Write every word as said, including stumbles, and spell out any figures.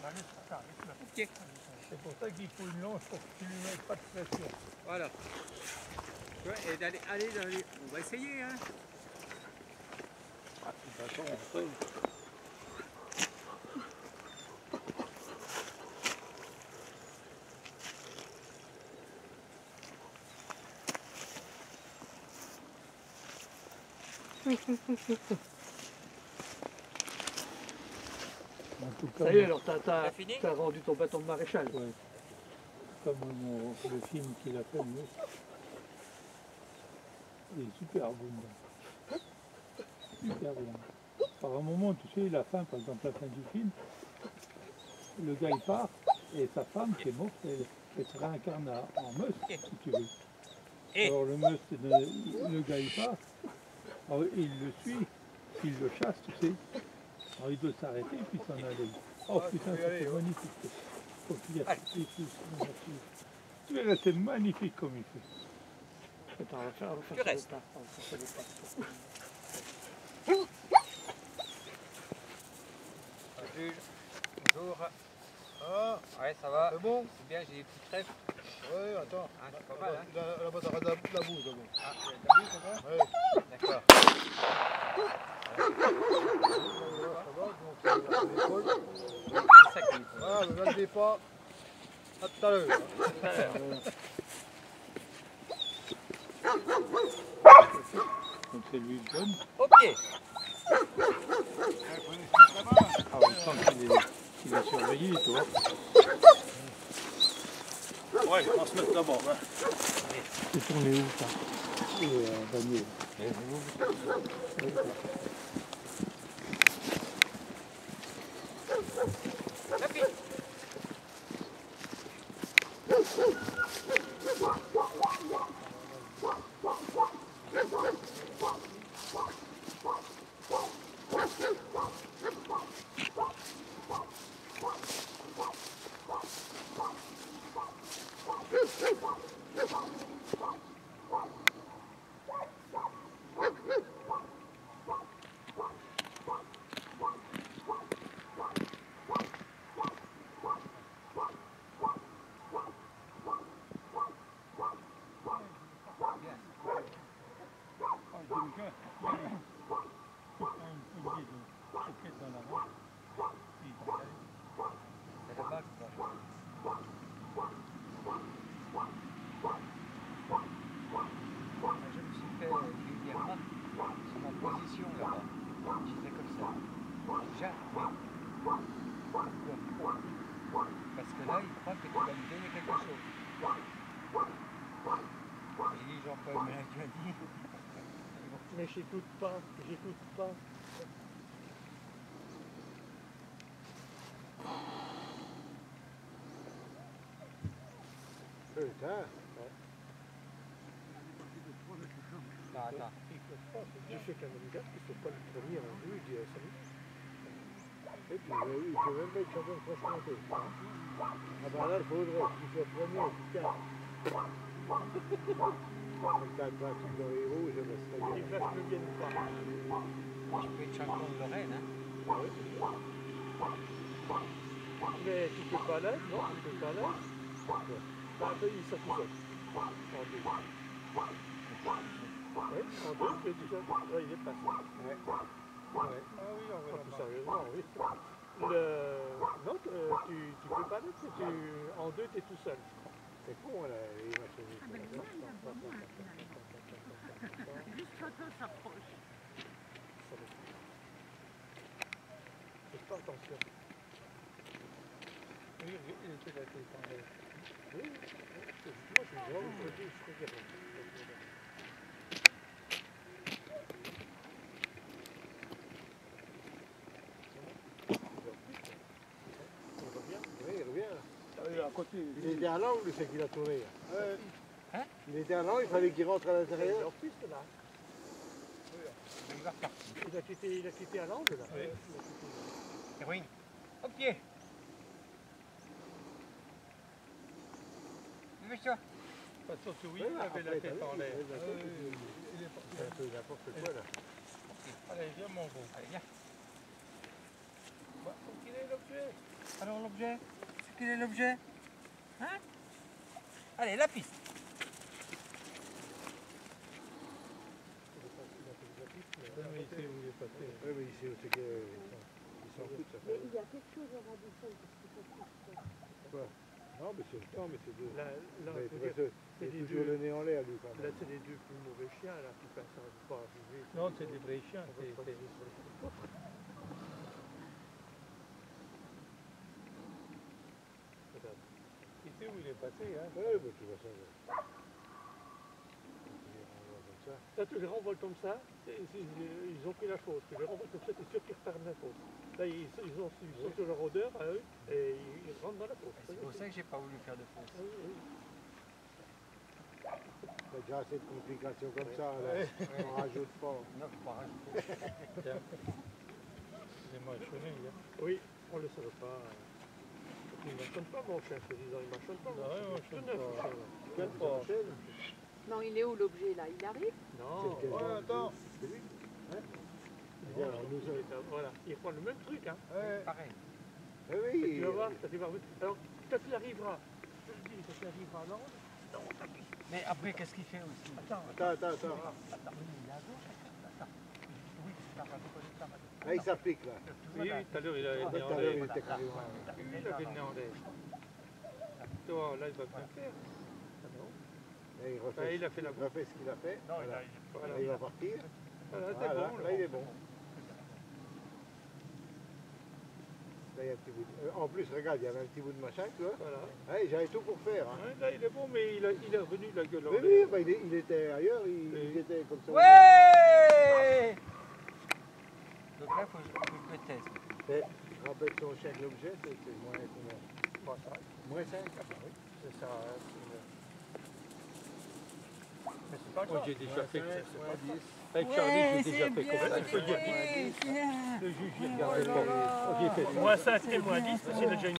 Ok. C'est pour ça qu'il faut une longe pour que tu ne lui mettes pas de pression. Voilà. Tu vois, et d'aller, allez, d'aller. On va essayer, hein. Ah, de toute façon, on peut. En tout cas, Ça y est, moi, alors t'as, t'as, T'as fini t'as rendu ton bâton de maréchal. ouais. Comme mon- le film qu'il a fait, lui, il est super bon. dedans. Super bien. Par un moment, tu sais, la fin, par exemple, la fin du film, le gars il part et sa femme qui est morte, elle, elle se réincarne en meute, si tu veux. Et Alors le meute, le, le gars il part, alors, il le suit, il le chasse, tu sais. Alors il doit s'arrêter et puis s'en aller. Oh putain, c'était magnifique. Faut qu'il y ait tout, tout, tout, tout. Tu verras, c'est magnifique comme il fait. Attends, on va faire, on va faire Tu ça restes. le tas. On va faire ça le tas. Juge, bonjour. Ah, Ouais, ça va. c'est bon? C'est bien, j'ai des petites crêpes. Ouais, attends. Ah, c'est pas mal, hein. Là, là-bas, t'auras de la, de la boue, d'abord. Ah, t'as vu, c'est bon? Ouais. D'accord. Ça va, donc c'est à l'école. C'est ça qu'il faut. Ah, ne regardez pas. À tout à l'heure. Donc c'est lui le donne. Au pied. Ah, on sent qu'il est, qu'il est surveillé, tu vois. Ouais, on va se mettre d'abord. Hein. C'est tourné où ça? Euh, Daniel. Tapis. C'est là-bas que ça va. Je me suis fait régulièrement sur ma position là-bas. J'étais comme ça. Jamais. Pourquoi? Parce que là, il croit que tu vas lui donner quelque chose. J'ai dit, Jean-Paul Mélenchon a dit. Mais j'écoute pas, j'écoute pas. Putain. Non, attends. Je sais qu'un homme gars, il ne faut pas le premier en vue, il dit salut. Et puis, euh, il peut même pas être champion de France-Comté. Ah ben là, il faudrait qu'il soit premier, putain. Comme t'as un truc dans les rouges, ben, c'est Les bien. places ne viennent pas. Tu peux être champion de Lorraine, hein. Mais tu peux pas l'être, non, tu peux pas l'être. Bah, il sort tout seul. En deux. Oui, en deux, il est tout seul. Là, il est passé. Ouais. Ouais. Ah oui, on Ah, va plus là-bas. sérieusement, oui. Le... Non, euh, tu, tu peux pas l'être, tu... en deux, tu es tout seul. C'est con, là, les machines. Ah ben là, il va vraiment là, finalement. Juste quand on s'approche. Fais pas attention. Oui, oui, il était là, il était en l'air. Oui, oui. Moi, je vois, je dis, je crois qu'il y a pas. Oui, il revient. Ah, à côté. Il était à l'angle, c'est qu'il a tourné. Ouais. Hein? Il était à l'angle, il fallait qu'il rentre à C'est l'intérieur. leur piste, là. Il va repartir. Il a quitté, il a quitté à l'angle, là. Oui. Héroïne. Au pied. Dépêche-toi. De toute façon, c'est oui, Ouais, il avait après, la t'as tête vu, en l'air. il avait la Ah, tête, oui, il- oui, il est parti. C'est un peu n'importe quoi, là. Allez, viens mon gros. Allez, viens. Bah, faut qu'il ait l'objet. Alors, l'objet. l'objet? Quel est l'objet? Hein? Allez, la piste. Ouais, mais il sait où il est passé. Oui, mais il sait où c'est qu'ils s'en foutent, ça Mais fait. il y a quelque chose au Radisson parce qu'il faut plus. Non, mais c'est le temps, mais c'est deux. Là, là, Mais je veux parce dire, que c'est il les a toujours deux. le nez en l'air, lui, quand Là, même. c'est les deux plus mauvais chiens là, qui passent, ça ne pas arriver. Non, c'est des vrais chiens. On va c'est- pas c'est- les laisser sur le côté. Regarde. Il sait où il est passé. Hein. Oui, bah, tu vois ça. là. On voit comme ça. Là, tu les renvoies comme ça, c'est- c'est- ils ont pris la faute. Tu les renvoies comme ça, c'est sûr qu'ils reperdent la faute. Là, ils, ils, ont, ils sont sur leur odeur à eux et ils, ils rentrent dans la faute. C'est pour ça que j'ai pas voulu faire de Ah fausse. oui, oui. T'as déjà assez de complications comme ça, là. On rajoute pas. Non, faut pas rajouter. Tiens. Il est mâchonné, il a. Oui, on ne le savait pas. Il ne mâchonne pas, mon chien, je te dis, il ne mâchonne pas. Non, mon il chien. mâchonne Tout neuf, pas. le chien, là. Quel pas. Non, il est où l'objet là? Il arrive? Non, C'est le voilà, quel- attends. C'est lui. Hein voilà, Voilà, nous il est là, voilà. Il reprend le même truc, hein. Ouais. Pareil. Eh oui. Tu vas voir, quand il va revenir. Alors, quand il arrivera, je te le dis, quand il arrivera à Nantes, Mais après, qu'est-ce qu'il fait aussi? attends, Attends, attends, attends. Attends, il est à gauche. Attends. Oui, ça va décoller, ça va décoller. Là, il s'applique, là. oui, oui, tout à l'heure, il a Tout été à en l'heure, l'air. il était carrément. Oui, il avait le nez en l'air. Tu vois, là, il va bien faire. Ah non. Là, il Ah, refait, il a fait la il refait ce qu'il a fait. Non, il Voilà. a, il a- Voilà, Là, il va partir. Voilà, c'est Voilà, bon. là, il est bon. Là, il y a un petit bout de... euh, en plus, regarde, il y avait un petit bout de machin, tu vois. Voilà. Ouais, j'avais tout pour faire. Hein. Ouais, là, il est bon, mais il, a, il est revenu la gueule en Mais l'air. oui, bah, il, est- il était ailleurs, il, Oui. il était comme ça. Ouais! Donc là, il faut, faut que je le teste. Et, rappelle son chien de l'objet, c'est c'est moins combien? Bon, ça, Moins cinq. Ah bah oui. c'est ça. hein, c'est une- Mais c'est pas Oh, grave. j'ai déjà Moins fait. cinq, moins dix. Avec Charlie, j'ai déjà fait comme ça. Il faut dire. Le juge, il regardait pas. Oh, j'ai fait. Moins cinq et moins dix, c'est déjà une